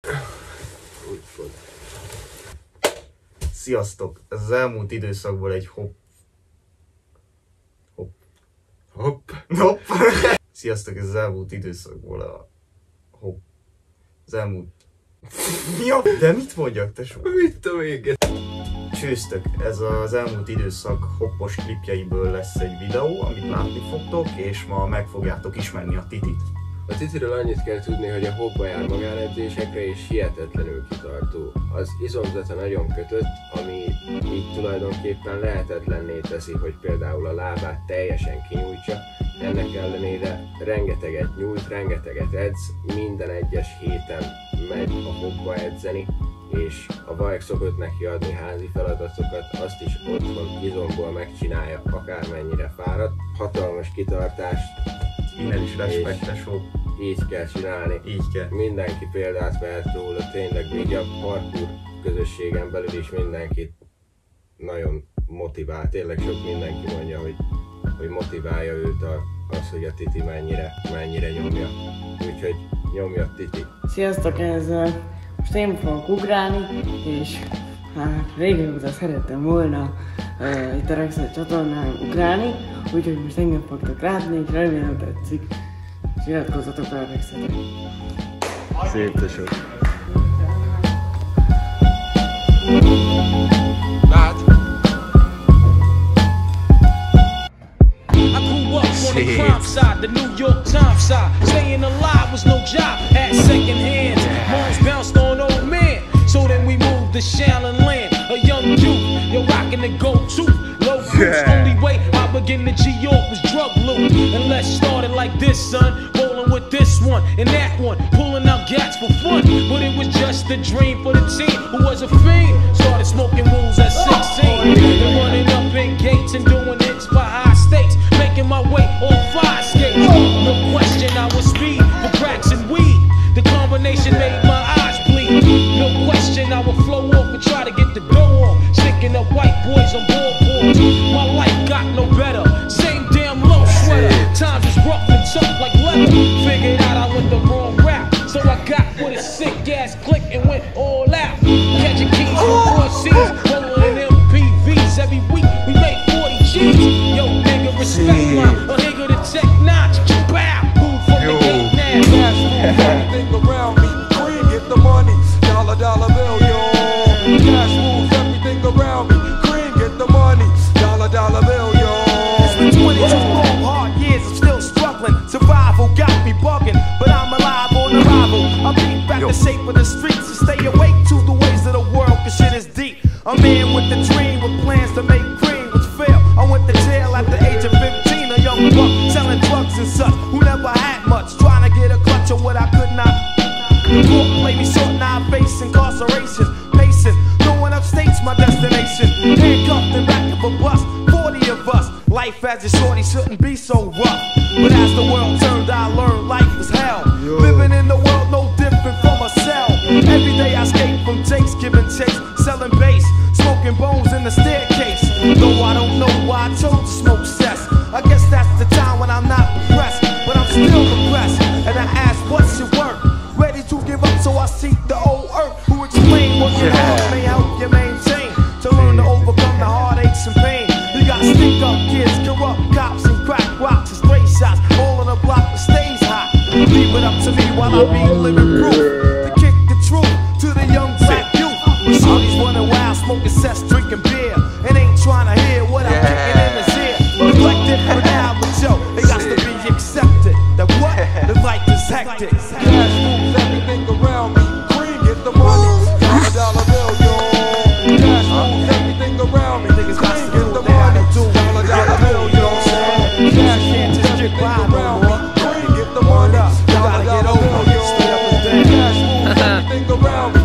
Úgy fog. Sziasztok! Ez az elmúlt időszakból egy hopp. Sziasztok, ez az elmúlt időszakból a hopp. Az elmúlt... Ja, de mit mondjak, tesó? Mit tudom még? Csőztök, ez az elmúlt időszak hoppos klipjeiből lesz egy videó, amit látni fogtok, és ma meg fogjátok ismerni a Titit. A Titiről annyit kell tudni, hogy a hopba jár magánedzésekre és hihetetlenül kitartó. Az izomzata nagyon kötött, ami így tulajdonképpen lehetetlenné teszi, hogy például a lábát teljesen kinyújtsa. Ennek ellenére rengeteget nyújt, rengeteget edz, minden egyes héten megy a hopba edzeni, és a Vajk szokott neki adni házi feladatokat, azt is otthon izomból megcsinálja, akármennyire fáradt. Hatalmas kitartást. Innen is respektesó. Így kell csinálni. Így kell. Mindenki példát vehet róla, tényleg így a parkour közösségen belül is mindenkit nagyon motivál. Tényleg sok mindenki mondja, hogy motiválja őt az, hogy a Titi mennyire nyomja. Úgyhogy nyomja Titi. Sziasztok, most én fogok ugrálni, és hát régen óta szerettem volna itt a Rexel csatornán ugrálni, úgyhogy most engem fogtok látni, és remélem tetszik, és iratkozzatok fel a Rexetre. Szép tesó. The crime side, the New York Times side. Staying alive was no job, had second hands. Moms bounced on old man, so then we moved to Shaolin Land. A young youth, you're rocking the go-to. Low cruise, only way I began to G-York was drug loot. And let's start it like this, son. Rolling with this one and that one, pulling out gats for fun. But it was just a dream for the team who was a fiend. Started smoking rules at 16 and running up in gates and doing hits by high stakes. Making my way on fire skates. No question I was speed for cracks and weed. The combination made my eyes bleed. No question I would flow off and try to get the dough off. Sticking up white boys on boards. My life got no better. Same damn low sweater. Times was rough and tough like leather. Figured out I went the wrong route, so I got with a sick ass click and went all out. Catching keys from 4 C's, rolling in MPVs. Every week we make 40 G's. Yo, nigga, respect my a nigga to check notch. Bow, move from the gate now. Cash moves everything around me. Cream, get the money. Dollar bill, yo. Cash moves everything around me. Cream, get the money. Dollar bill, yo. It's been 22 long hard years, I'm still struggling. Survival got me bugging, but I'm alive on arrival. I beat back the shape of the streets and stay awake to the ways of the world, cause shit is deep. A man with a dream with plans to make cream was fail. I went to jail at the age of 15, a young buck selling drugs and such, who never had much, trying to get a clutch on what I could not. Court play me short, now I face incarceration. Pacing, going upstate's my destination. Handcuffed in back of a bus, 40 of us. Life as a shorty shouldn't be so rough. But as the world turned, I learned life was hell. Living in the world no different from a cell. Every day I escape from Jake's, giving chase, selling bass, smoking bones in the staircase. Though I don't know why I chose to smoke cess. I guess that's the time when I'm not depressed, but I'm still depressed. And I ask, what's your work? Ready to give up, so I seek the old earth who explain what your hard may help you maintain. To learn to overcome the heartaches and pain. You got stick up kids, corrupt cops, and crack rocks and stray shots. All on the block that stays hot. Leave it up to me while I be living proof. To kick the truth to the young black youth. With shorties running wild, smoking cess, drinking beer, and ain't trying to hear what I'm kicking in his ear. Neglected for now, but yo, they got to be accepted. That what? The life is hectic. Cash moves everything around me. Cream, get the money. Dollar bill, yo. Cash moves everything around me. Cream, get the money. Dollar bill, yo. Cash Can't just get everything by no around me. more. Cream, get the money. You gotta get Dollar over bill, it. yo. Stay up and down. Cash moves everything around me.